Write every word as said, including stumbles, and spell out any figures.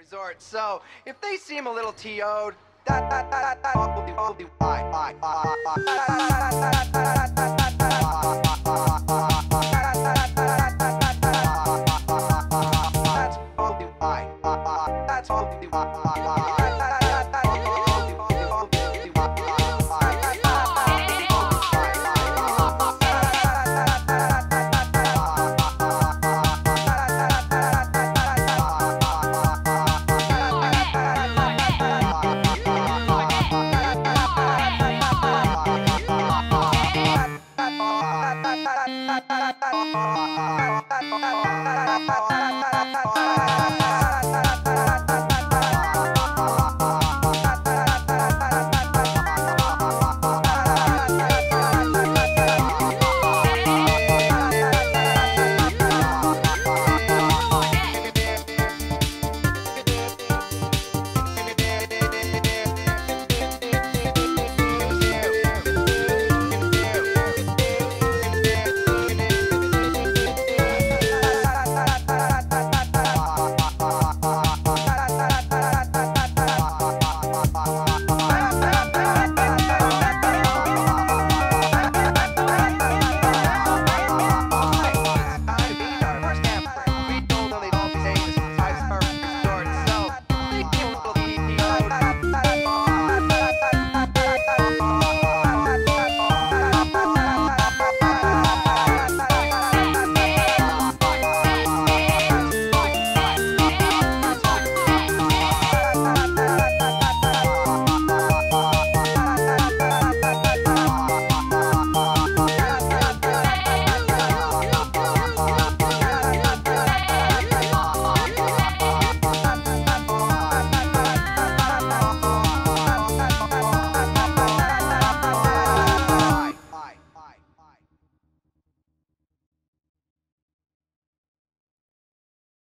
resort. So if they seem a little T O'd, that that that that will be will be why why why that's all. That's all.